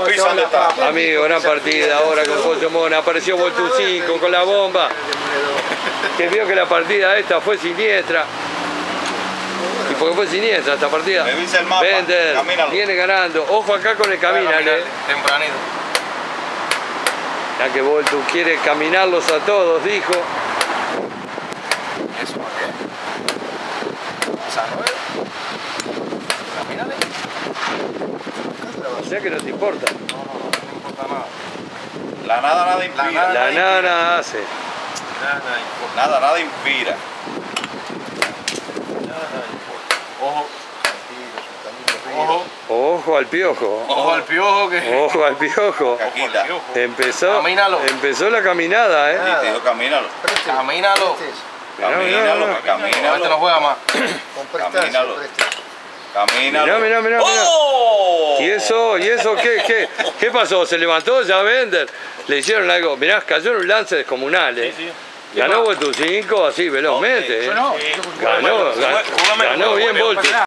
pisa dónde está. Amigo, gran partida ahora con Cocho Mona. Apareció Voltu 5 con la bomba. Que vio que la partida esta fue siniestra. Y porque fue siniestra esta partida. Revisa el mapa. Bender Camínalo. viene ganando. Ojo acá con el camínale. Tempranito. Ya que Voltu quiere caminarlos a todos, dijo. ¿Eso para qué? ¿Sano camínale. O sea que no te importa. No importa nada. La nada inspira. La nana hace. Nada inspira. Ojo. Ojo. Ojo al piojo. Ojo al piojo que... Ojo al piojo. Caquita. Empezó la caminada, Sí, te digo, camínalo. Camínalo. Camínalo, camínalo. Este no juega más. Camínalo. Camínalo. Mirá. ¡Oh! ¿Y eso qué pasó? ¿Se levantó ya Bender? Le hicieron algo. Mirá, cayó en un lance descomunal, ¿eh? Sí. Ganó Voltu 5 así velozmente. Yo no. Ganó bien Voltu.